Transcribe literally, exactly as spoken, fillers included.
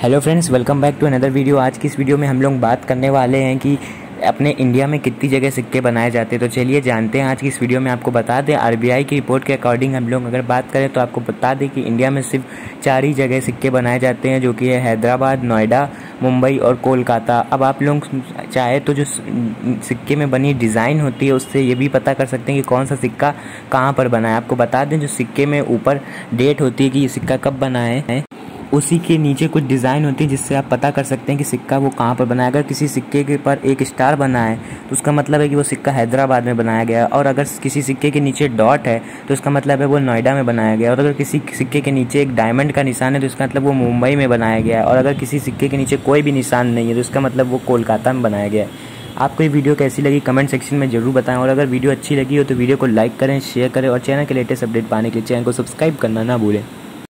Hello friends, welcome back to another video. आज की इस वीडियो में हम लोग बात करने वाले हैं कि अपने इंडिया में कितनी जगह सिक्के बनाए जाते हैं। तो चलिए जानते हैं। आज की इस वीडियो में आपको बता दें, आरबीआई की रिपोर्ट के अकॉर्डिंग हम लोग अगर बात करें तो आपको बता दें कि इंडिया में सिर्फ चार ही जगह सिक्के बनाए जाते हैं, जो कि है हैदराबाद, नोएडा, मुंबई और कोलकाता। अब आप लोग चाहे तो जो सिक्के में बनी डिज़ाइन होती है उससे ये भी पता कर सकते हैं कि कौन सा सिक्का कहाँ पर बना है। आपको बता दें, जो सिक्के में ऊपर डेट होती है कि ये सिक्का कब बना है, उसी के नीचे कुछ डिज़ाइन होती है जिससे आप पता कर सकते हैं कि सिक्का वो कहाँ पर बना है। अगर किसी सिक्के के पर एक स्टार बना है तो उसका मतलब है कि वो सिक्का हैदराबाद में बनाया गया है, और अगर किसी सिक्के के नीचे डॉट है तो उसका मतलब है वो नोएडा में बनाया गया है, और अगर किसी सिक्के के नीचे एक डायमंड का निशान है तो इसका मतलब वो मुंबई में बनाया गया है, और अगर किसी सिक्के के नीचे कोई भी निशान नहीं है तो इसका मतलब वो कोलकाता में बनाया गया है। आपको ये वीडियो कैसी लगी कमेंट सेक्शन में ज़रूर बताएं, और अगर वीडियो अच्छी लगी हो तो वीडियो को लाइक करें, शेयर करें, और चैनल के लेटेस्ट अपडेट पाने के लिए चैनल को सब्सक्राइब करना ना भूलें।